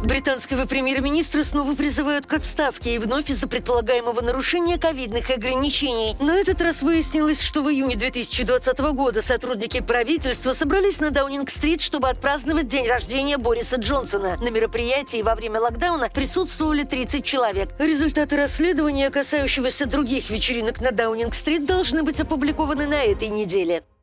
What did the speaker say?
Британского премьер-министра снова призывают к отставке и вновь из-за предполагаемого нарушения ковидных ограничений. На этот раз выяснилось, что в июне 2020 года сотрудники правительства собрались на Даунинг-стрит, чтобы отпраздновать день рождения Бориса Джонсона. На мероприятии во время локдауна присутствовали 30 человек. Результаты расследования, касающегося других вечеринок на Даунинг-стрит, должны быть опубликованы на этой неделе.